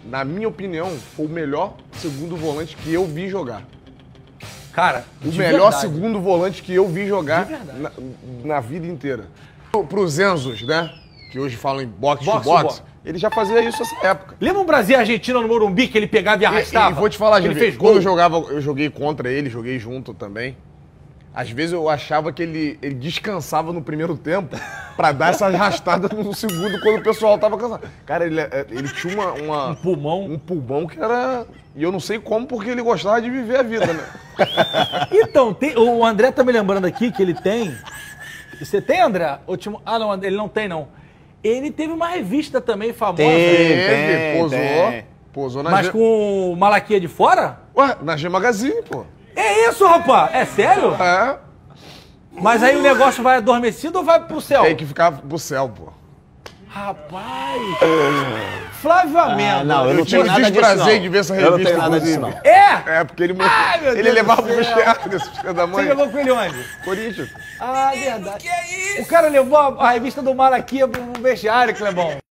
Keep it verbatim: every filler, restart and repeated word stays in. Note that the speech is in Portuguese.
na minha opinião, foi o melhor segundo volante que eu vi jogar. Cara, o melhor verdade. segundo volante que eu vi jogar na, na vida inteira. Para os Enzos, né? Que hoje falam em boxe to boxe, ele já fazia isso nessa época. Lembra um Brasil e Argentina no Morumbi que ele pegava e arrastava? E, e vou te falar, ele gente, fez quando gol. eu jogava, eu joguei contra ele, joguei junto também. Às vezes eu achava que ele, ele descansava no primeiro tempo pra dar essa arrastada no segundo quando o pessoal tava cansado. Cara, ele, ele tinha uma, uma, um pulmão. Um pulmão que era... E eu não sei como, porque ele gostava de viver a vida, né? Então, tem, o André tá me lembrando aqui que ele tem... Você tem, André? Último, ah, não, ele não tem, não. Ele teve uma revista também famosa. Teve, teve posou. Tem. Posou na Mas G... com Malaquia de fora? Ué, na G Magazine, pô. É isso, rapaz? É sério? É. Mas aí o negócio vai adormecido ou vai pro céu? Tem que ficar pro céu, pô. Rapaz! Flávio Amendo. Ah, não, eu eu não tive tenho o nada desprazer disso, não. de ver essa Eu revista. não tenho nada disso, não. É? É, porque ele, Ai, meu ele Deus levava do pro céu. vestiário desse filho da mãe. Você levou com ele onde? Corinthians. Ah, verdade. O cara levou a, a revista do Malaquia pro vestiário, Clebão.